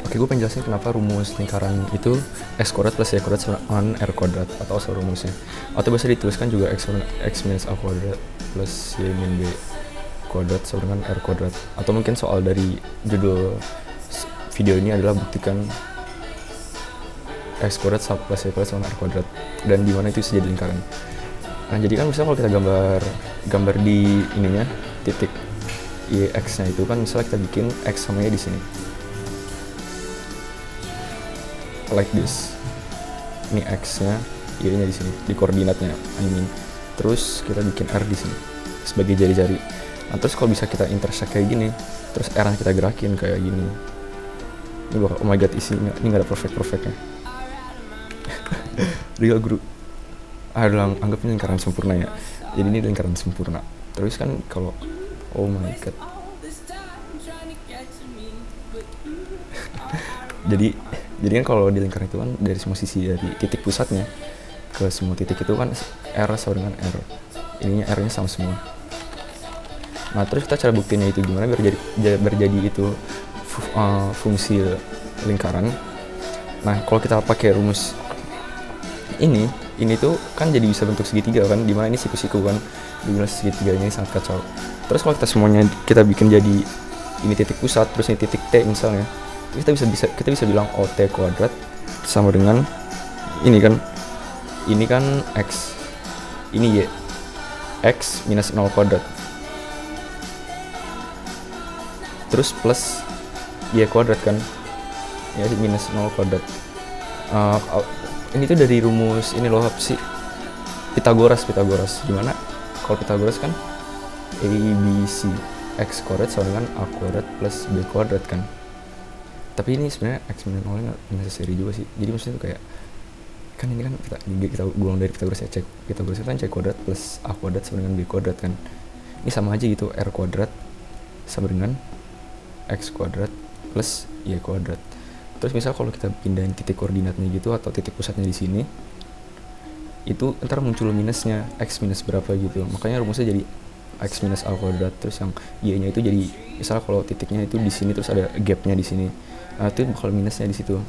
Oke, gue pengen jelasin kenapa rumus lingkaran itu x kuadrat plus y kuadrat sama r kuadrat, atau asal rumusnya. Atau bisa dituliskan juga x minus a kuadrat plus y min b kuadrat sama dengan r kuadrat. Atau mungkin soal dari judul video ini adalah buktikan x kuadrat plus y kuadrat sama r kuadrat, dan di mana itu bisa jadi lingkaran. Nah, jadi kan misalnya kalau kita gambar di ininya titik y x-nya itu kan, misalnya kita bikin x sama y di sini. Like this. Ini x-nya, y-nya di sini, di koordinatnya. Terus kita bikin r di sini sebagai jari-jari. Nah, terus kalau bisa kita intersect kayak gini, terus r-nya kita gerakin kayak gini. Ini bakal, oh my god, isinya ini nggak ada perfectnya. Real guru. Anggap ini lingkaran sempurna ya. Jadi ini lingkaran sempurna. Terus kan kalau, oh my god. Jadi kan kalau di lingkaran itu kan dari semua sisi, dari titik pusatnya ke semua titik itu kan R sama dengan R. Ininya R-nya sama semua. Nah, terus kita cara buktinya itu gimana biar jadi itu fungsi lingkaran. Nah, kalau kita pakai rumus ini tuh kan jadi bisa bentuk segitiga kan, dimana ini siku-siku kan, dimana segitiganya ini sangat kacau. Terus kalau kita semuanya kita bikin jadi ini titik pusat, terus ini titik T misalnya, kita bisa bilang OT kuadrat sama dengan ini kan X, ini Y, X minus 0 kuadrat, terus plus Y kuadrat kan, ya minus 0 kuadrat. Ini tuh dari rumus ini loh, apa sih, Pitagoras. Gimana kalau Pitagoras kan ABC X kuadrat sama dengan A kuadrat plus B kuadrat kan. Tapi ini sebenarnya X minus 0 nya nggak necessary juga sih. Jadi maksudnya tuh kayak, kan ini kan kita buang dari Pitagoras ya, Pitagoras kan C kuadrat plus A kuadrat sama dengan B kuadrat kan. Ini sama aja gitu, R kuadrat sama dengan X kuadrat plus Y kuadrat. Terus misal kalau kita pindahin titik koordinatnya gitu atau titik pusatnya di sini, itu ntar muncul minusnya, X minus berapa gitu. Makanya rumusnya jadi X minus A kuadrat, terus yang Y-nya itu jadi, misalnya kalau titiknya itu di sini terus ada gapnya di sini, nah itu bakal minusnya di situ.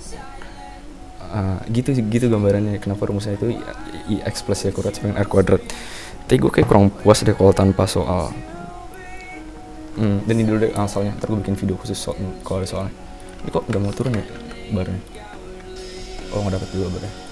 Gitu gambarannya kenapa rumusnya itu X plus Y kuadrat sama R kuadrat. Tapi gue kayak kurang puas deh kalau tanpa soal. Dan ini dulu deh soalnya, ntar gue bikin video khusus kalau ada soalnya. Ini kok nggak mau turun ya barnya? Oh, nggak dapet dulu barnya.